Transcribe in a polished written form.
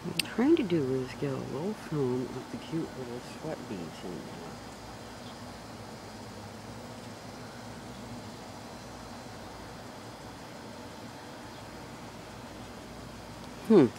I'm trying to do is get a little film of the cute little sweat beads in there.